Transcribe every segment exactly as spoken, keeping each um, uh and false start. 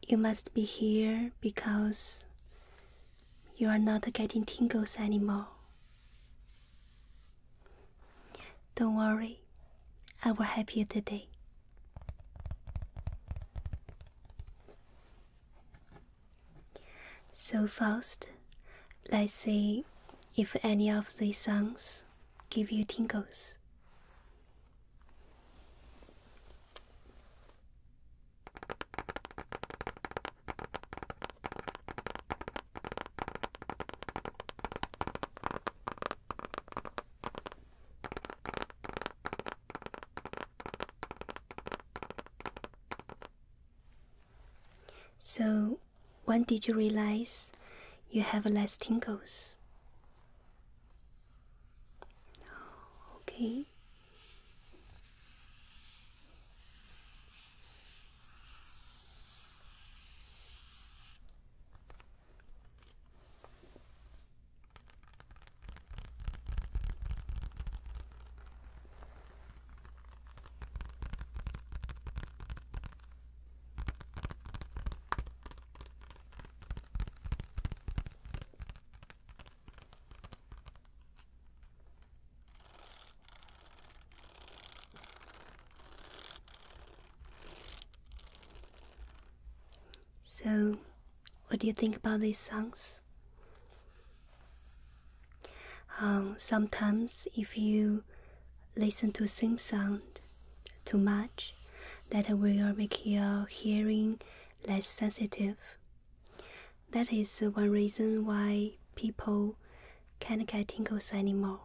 you must be here because you are not getting tingles anymore. Don't worry, I will help you today. So first, let's see if any of these songs give you tingles. So, when did you realize you have less tingles? Okay. So, what do you think about these songs? Um, sometimes if you listen to same sound too much, that will make your hearing less sensitive. That is one reason why people can't get tingles anymore.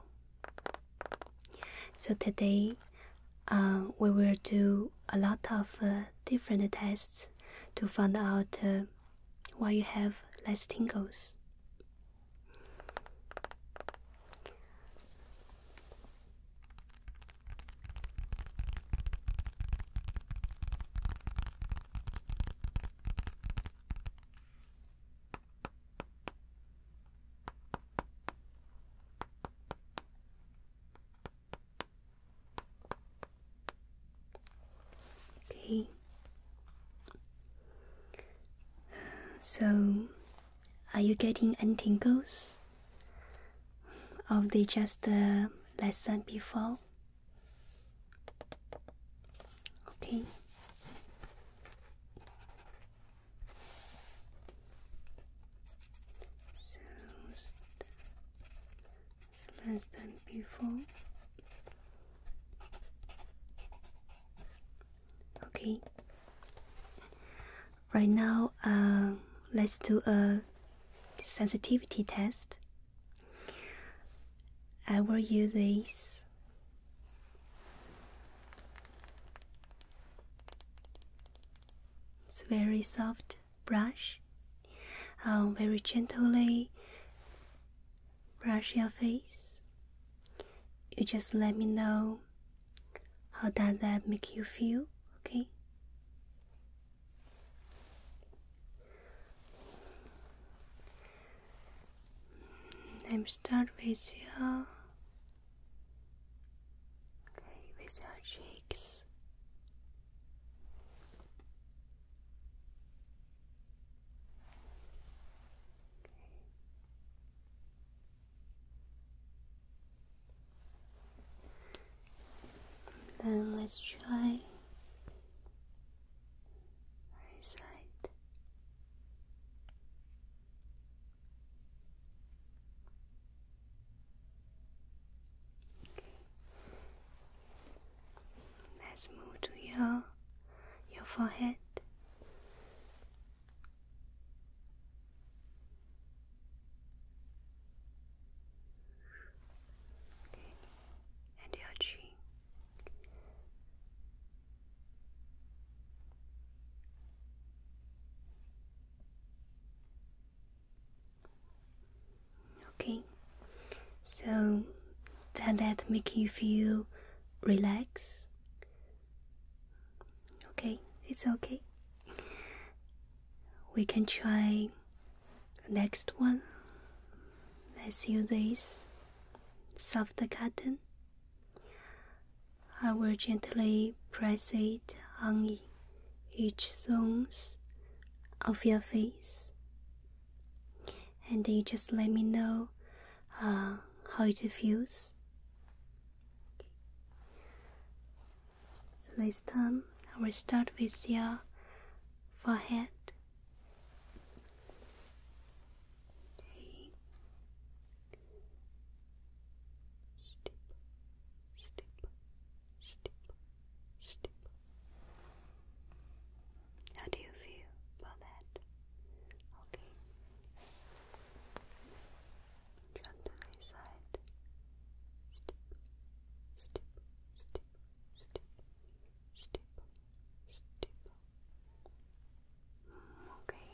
So today, uh, we will do a lot of uh, different tests to find out uh, why you have less tingles. Okay. So, are you getting any tingles? Or they just uh, less than before? Okay. So, it's less than before. Okay. Right now, uh, let's do a sensitivity test. I will use this. It's very soft brush. I'll very gently brush your face. You just let me know how does that make you feel, okay? Let me start with your okay, with your cheeks. Okay. Then let's try right side. Let's move to your your forehead. Okay. And your chin. Okay. So does that make you feel relaxed? Okay, it's okay. We can try next one. Let's use this soft cotton. I will gently press it on each zones of your face, and you just let me know uh, how it feels. So this time I will start with your forehead. Okay. Step, step, step, step. How do you feel about that? Okay. Gently side. Step, step, step, step, step, step. Okay.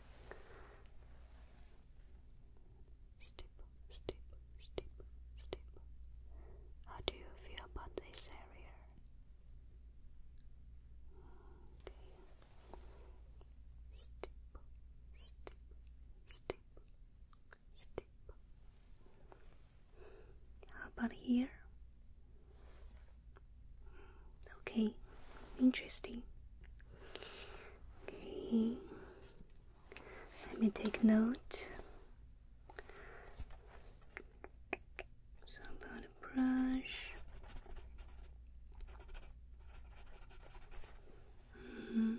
Step, step, step, step. How do you feel about this area? Okay. Step, step, step, step. How about here? Okay, interesting. Okay, let me take note. So about a brush. Mm-hmm.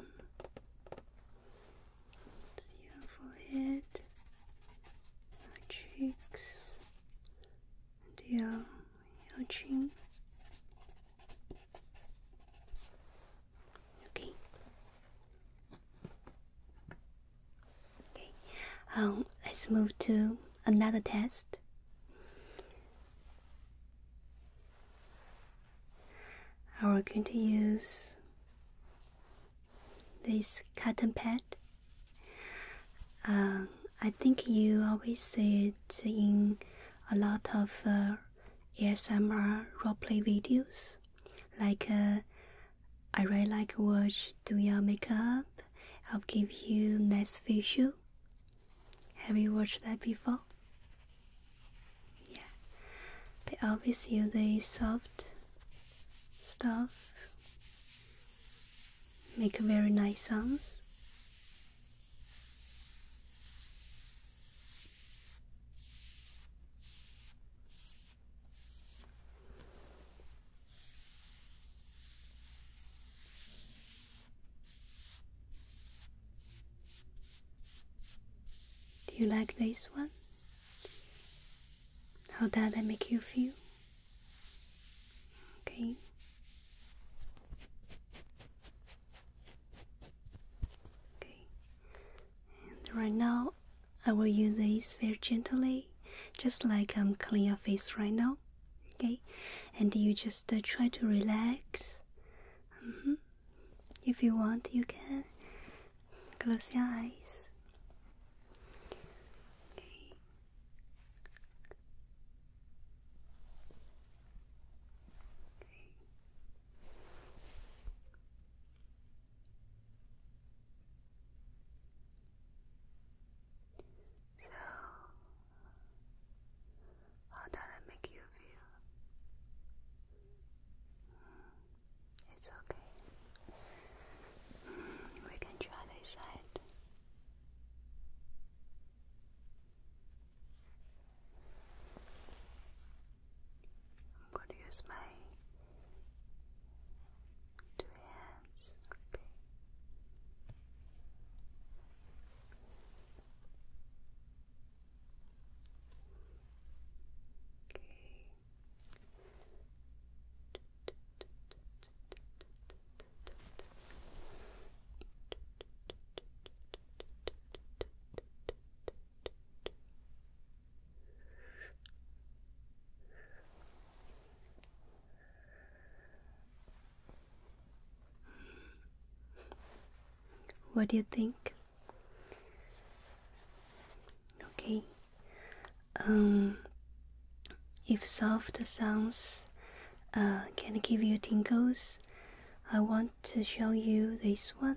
Your forehead, your cheeks, and your, your chin. Okay. Okay. Um, let's move to another test. We're going to use this cotton pad. Uh, I think you always see it in a lot of uh, A S M R roleplay videos. Like, uh, I really like watch do your makeup. I'll give you nice visual. Have you watched that before? Yeah. They always use a soft stuff. Make very nice sounds. Do you like this one? How does that make you feel? Okay. Okay. And right now, I will use this very gently, just like I'm cleaning your face right now. Okay. And you just uh, try to relax. Mm-hmm. If you want, you can close your eyes. Okay. Okay. So, how does that make you feel? It's okay. We can try this side. I'm going to use my two hands. Okay. Okay. What do you think? Okay. Um, if soft sounds uh, can give you tingles, I want to show you this one.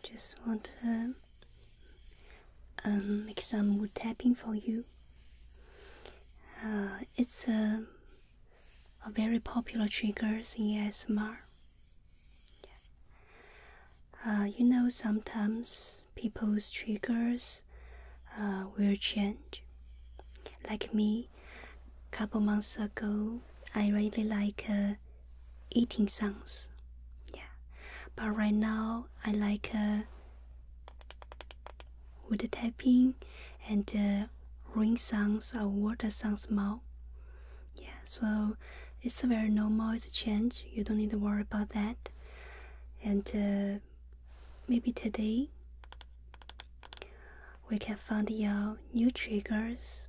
just want to um, make some wood tapping for you. Uh, it's a, a very popular triggers in A S M R. Uh, you know, sometimes people's triggers uh, will change. Like me, a couple months ago, I really like uh, eating sounds. Yeah, but right now I like uh, wood tapping and uh, rain sounds or water sounds more. Yeah, so it's a very normal, it's a change. You don't need to worry about that. And uh, maybe today we can find your new triggers.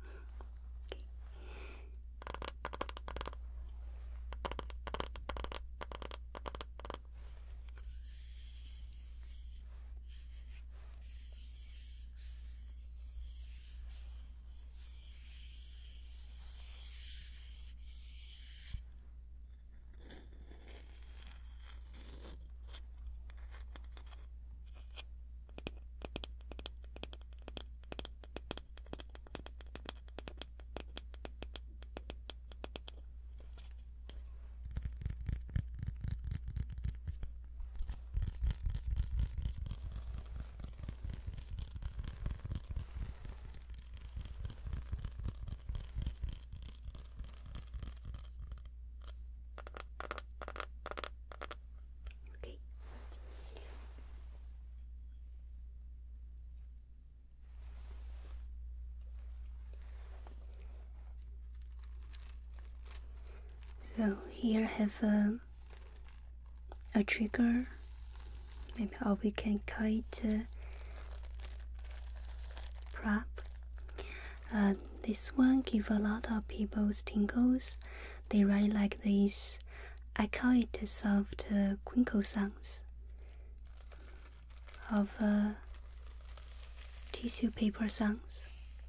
So here I have a, a trigger, maybe or we can call it a prop. Uh, this one gives a lot of people's tingles. They really like this. I call it soft uh, crinkle sounds of uh, tissue paper sounds.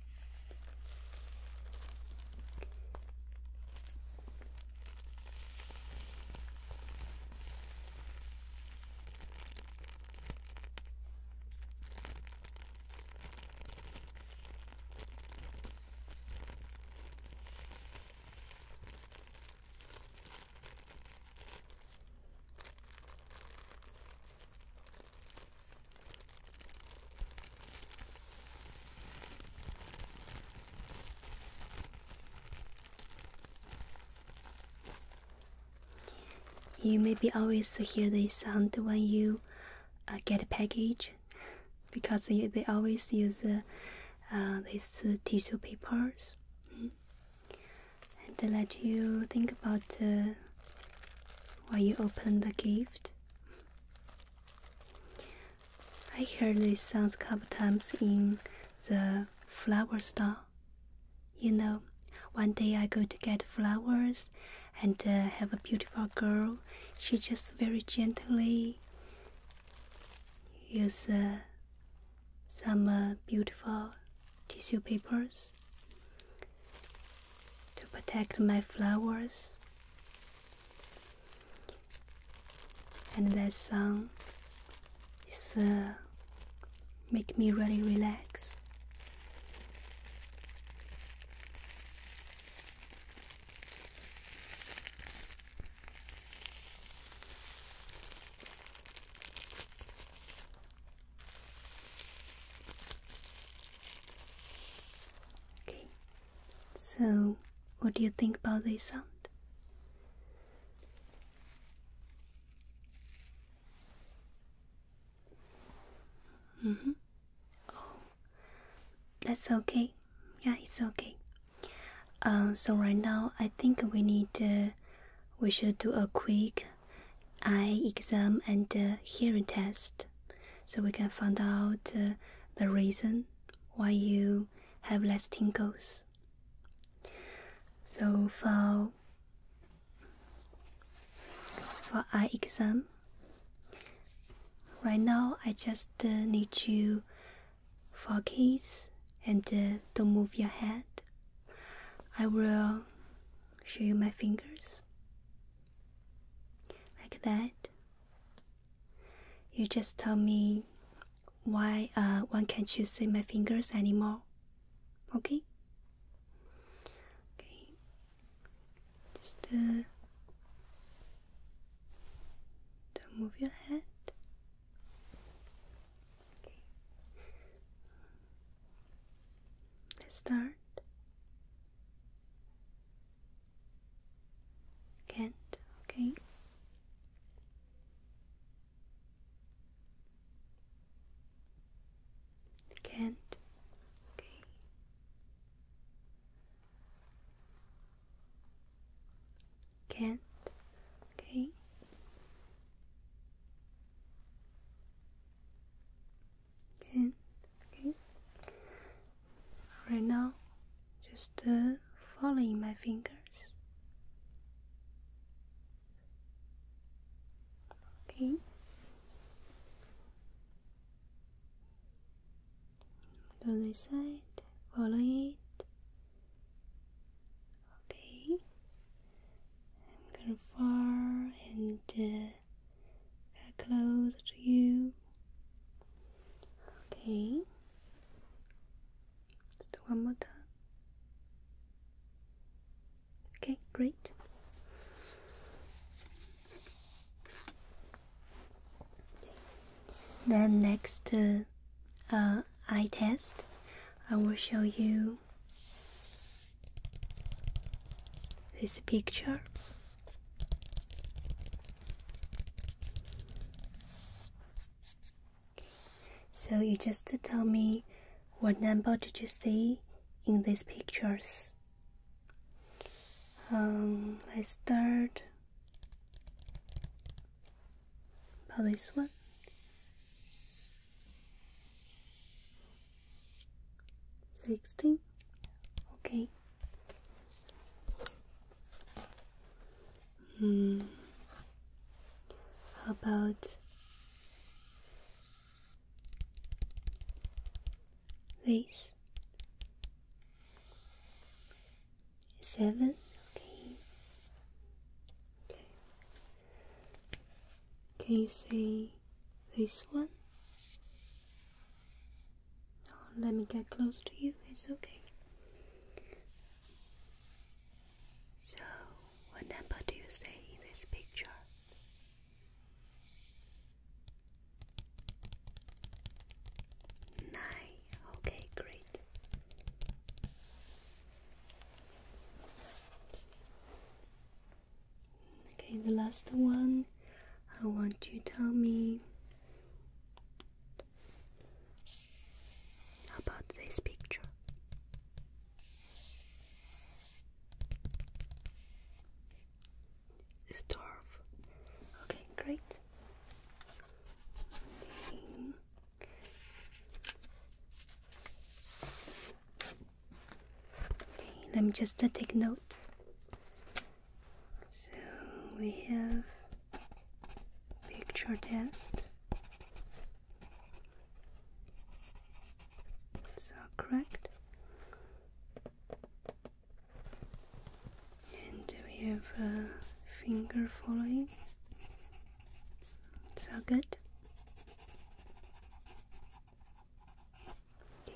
You maybe always hear this sound when you uh, get a package, because they, they always use uh, uh, these uh, tissue papers. Mm. And they let you think about uh, while you open the gift. I heard these sounds a couple times in the flower store. You know, one day I go to get flowers and uh, have a beautiful girl. She just very gently use uh, some uh, beautiful tissue papers to protect my flowers. And that song is uh, make me really relax. So, what do you think about this sound? Mm-hmm. Oh, that's okay. Yeah, it's okay. Uh, so right now, I think we need uh, we should do a quick eye exam and uh, hearing test, so we can find out uh, the reason why you have less tingles. So for for eye exam, right now I just uh, need you focus and uh, don't move your head. I will show you my fingers like that. you just tell me why uh why can't you see my fingers anymore? Okay? Okay. Just uh, don't move your head. Okay. Let's start. Can't. Okay. Can't. Okay. Can't. Okay. Can't. Okay. Right now, just uh, following my fingers. Okay. Go this side. Follow it. Okay. I'm gonna far and uh, get close to you. Okay. Just one more time. Okay, great. Then next uh, uh, eye test, I will show you this picture. Okay. So you just tell me what number did you see in these pictures. Um, let's start about this one. Sixteen. Okay. Hmm. How about this? Seven. Okay. Okay. Can you see this one? Oh, let me get close to you. It's okay. So, what number do you see in this picture? Nine. Okay, great. Okay, the last one. I want you to tell me about this picture. It's twelve. Okay, great. Okay. Okay, let me just uh, take note. So we have picture test. So correct. And we have a finger following. So good. Okay.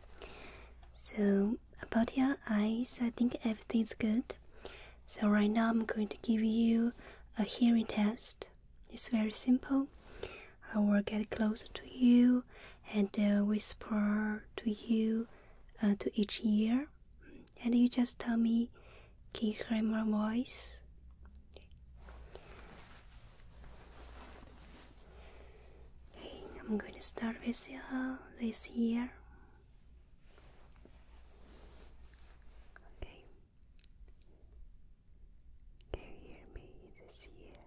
So about your eyes, I think everything's good. So right now I'm going to give you a hearing test. It's very simple. I will get closer to you and uh, whisper to you uh, to each ear, and you just tell me, can you hear my voice? Okay, I'm going to start with uh, this ear. Okay. Can you hear me this ear?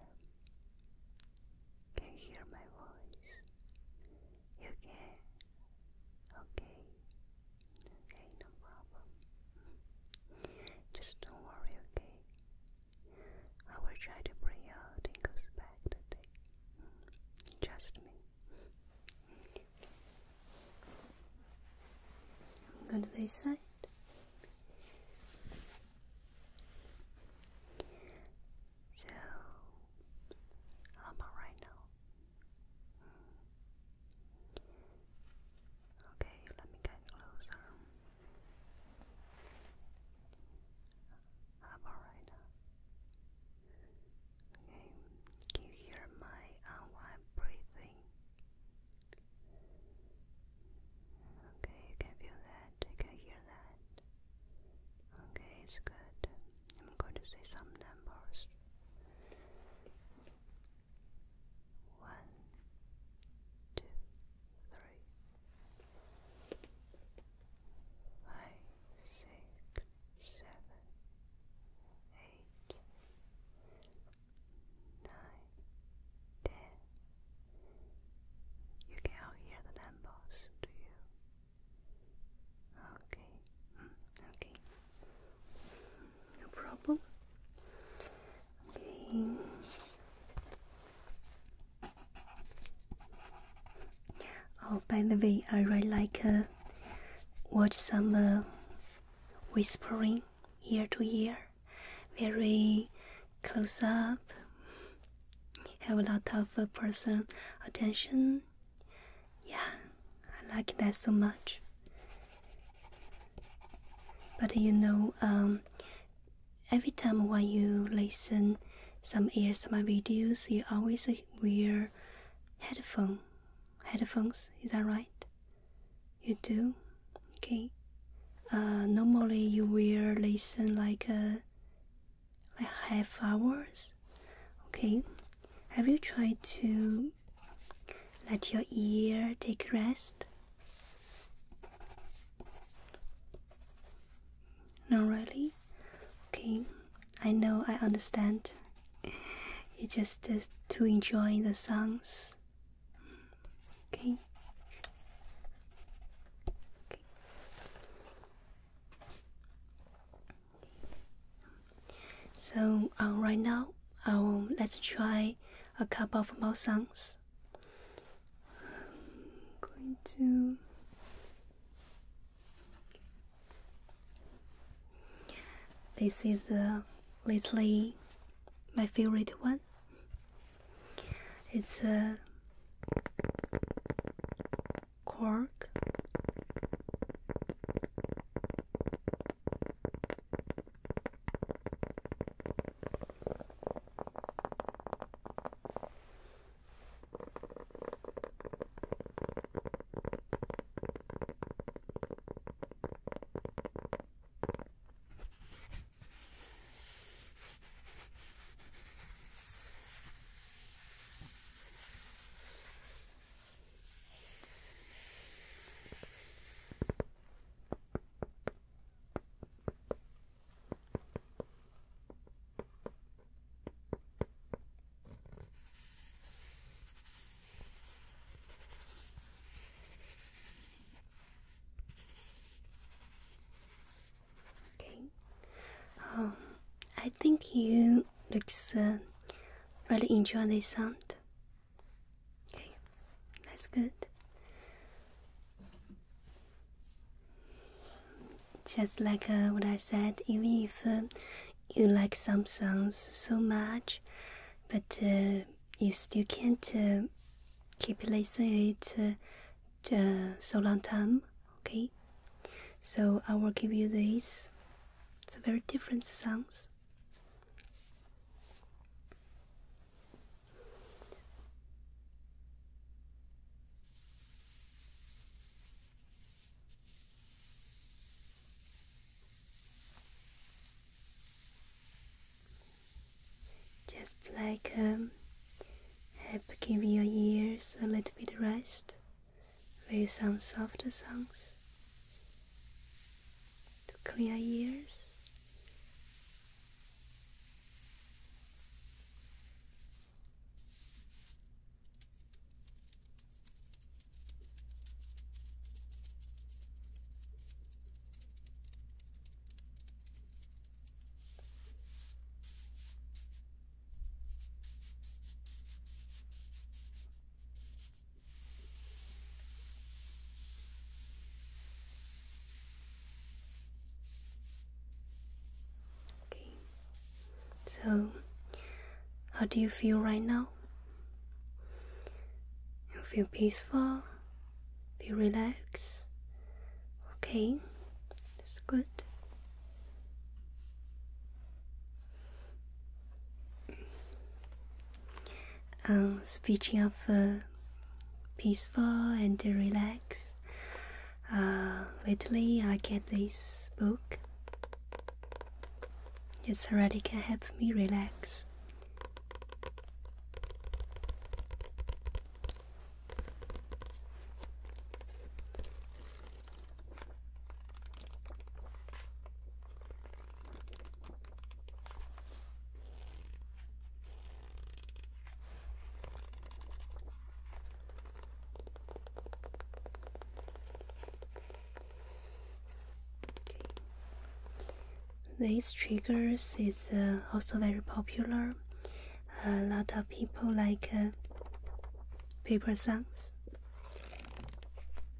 Can you hear my voice? You can? Okay. Okay, no problem. Just don't worry, okay? I will try to bring you out and goes back today. Trust me. I'm going to this side. So, how about right now? maybe I really like uh, watch some uh, whispering ear to ear, very close up, have a lot of uh, person attention. Yeah, I like that so much. But you know, um, every time when you listen some A S M R videos, you always wear headphone. Headphones, is that right? You do? Okay. Uh, normally you will listen like uh, like half hours. Okay. Have you tried to let your ear take rest? Not really? Okay. I know, I understand. You just uh, to enjoy the songs. Okay. Okay. So uh, right now, um, let's try a couple of more songs. I'm going to. This is uh, lately my favorite one. It's a Quark. Um, I think you looks uh, really enjoy this sound. Okay, that's good. Just like uh, what I said, even if uh, you like some songs so much, but uh, you still can't uh, keep listening it uh, uh, so long time. Okay, so I will give you this. It's very different songs. Just like um, help give your ears a little bit rest with some softer songs to clear ears. So, how do you feel right now? You feel peaceful? Feel relaxed? Okay, that's good. Um, speaking of uh, peaceful and relaxed, uh, lately I get this book. It really can help me relax. These triggers is uh, also very popular. A lot of people like uh, paper sounds.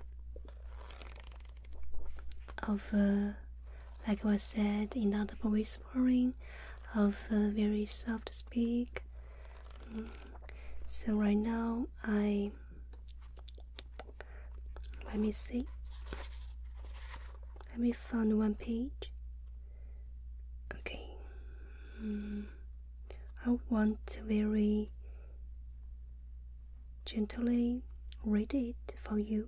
of, uh, like I said, inaudible whispering, of uh, very soft speak. Mm. So right now I let me see. Let me find one page. Okay. Mm. I want to very gently read it for you.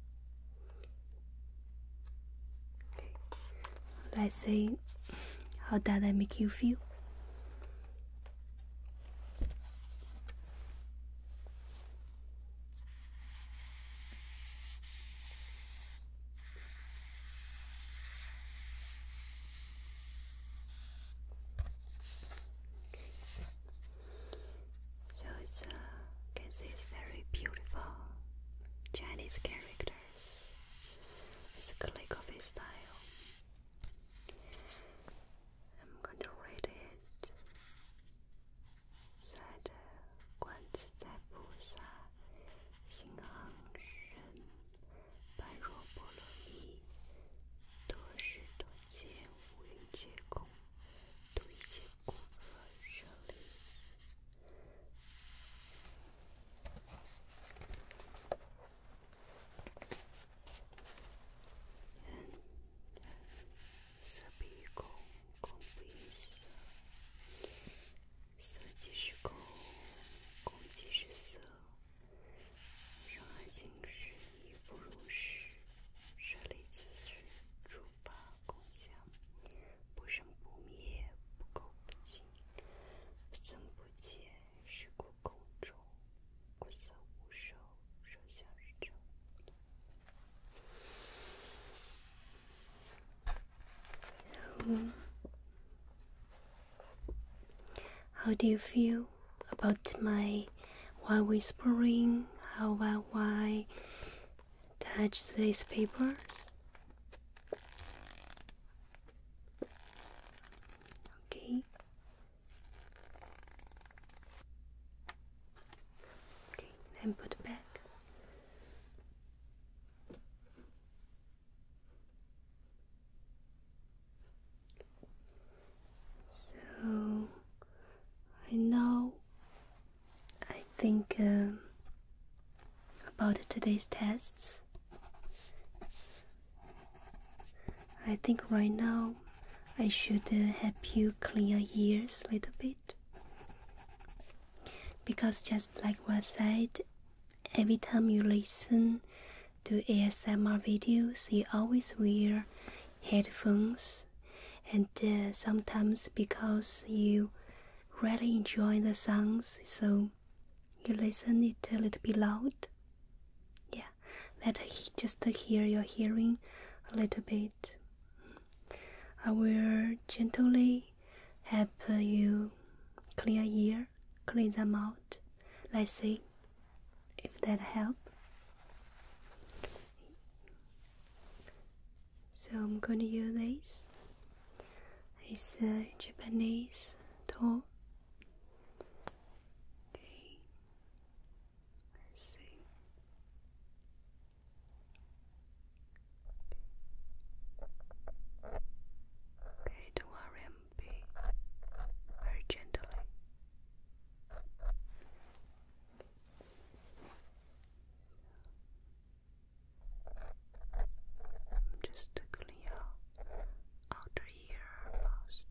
Okay. Let's see how does that make you feel. So it's uh, you can see it's very beautiful Chinese characters. It's a calligraphy style. I'm going to read it. Said 观自在菩萨心昂深，般若波罗蜜多时多见无云皆空，度一切苦厄舍利子。色比空，空不异色，色即是空，空即是色。上海尽是亦复如是，舍利子是诸法空相，不生不灭，不垢不净，不增不减，是故空中，故色无受，受想是真。So, how do you feel about my while whispering? How while I touch these papers? Okay. Okay, then put back. So I know I think uh, about today's tests. I think right now I should uh, help you clean your ears a little bit, because just like what I said, every time you listen to A S M R videos, you always wear headphones, and uh, sometimes because you really enjoy the sounds, so you listen it a little bit loud. Yeah, let he just hear your hearing a little bit. I will gently help you clean your ear, clean them out. Let's see if that helps. So I'm going to use this. It's a Japanese tool. Okay. Let's see. Okay, don't worry, I'm being very gently. I'm just clean your outer ear first.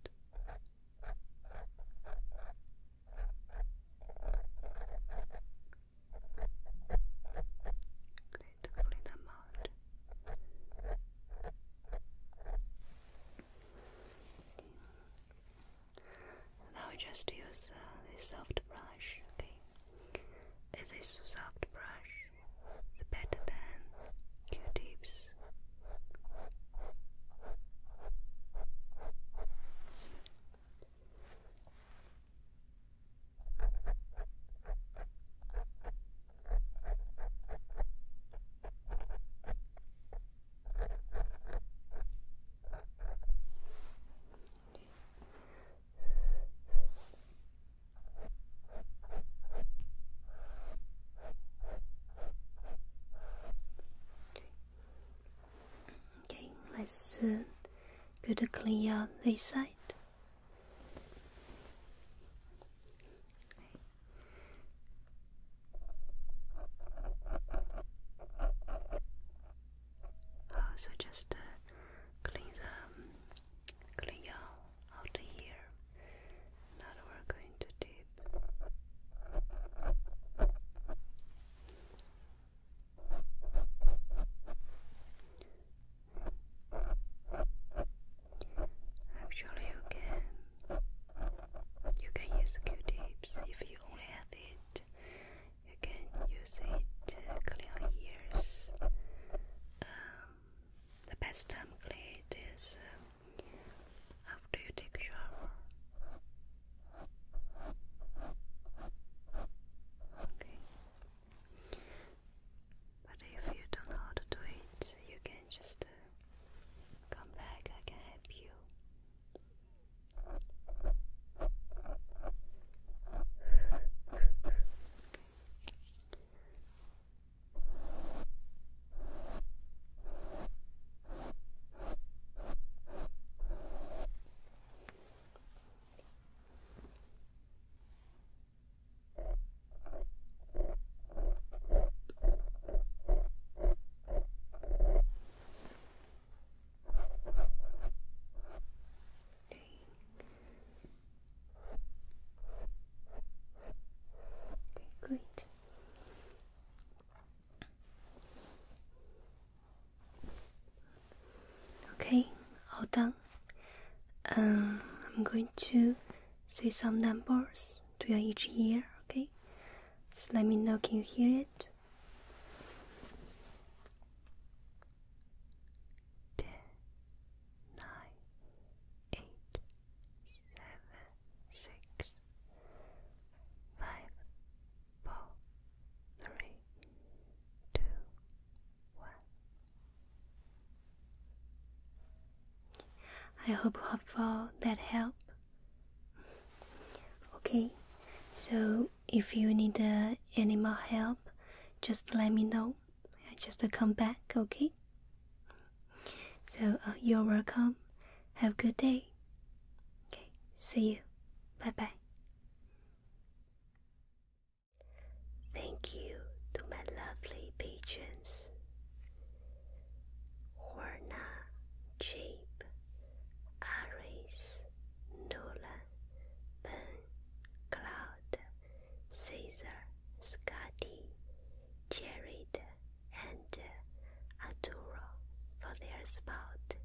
Okay, to clean them out. Now I just use uh, this soft brush. Okay, and this soft brush is better than Q-tips. soon. Good to clean out this side. Also just uh, clean the clean out out here. Now we're going to dip. Actually, you can you can use Q-tips if you only have it. You can use it to clean your ears. Um, the best time to clean it is um, after you take a shower. Okay. But if you don't know how to do it, you can just uh, come back. I can help you. Great. Okay, all done. Um, I'm going to say some numbers to your each ear, okay? Just let me know, can you hear it? Ten, nine, eight, seven, six, five, four, three, two, one. I hope hopeful that help. Okay, so if you need uh, any more help, just let me know. I just uh, come back, okay? So uh, you're welcome. Have a good day. Okay, see you. Bye bye. Thank you to my lovely patrons. Horna, Jape, Aris, Nolan, Ben, Cloud, Caesar, Scotty, Jared, and uh, Arturo for their support.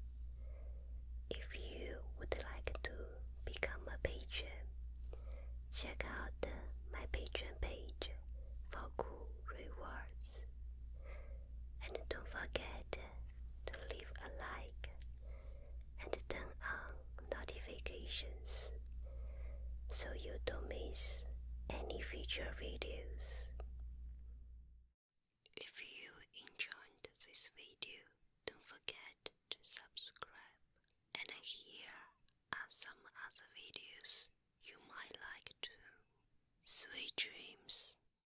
If you would like to become a patron, check out uh, my Patreon page for cool rewards. And don't forget to leave a like and turn on notifications so you don't miss any future videos.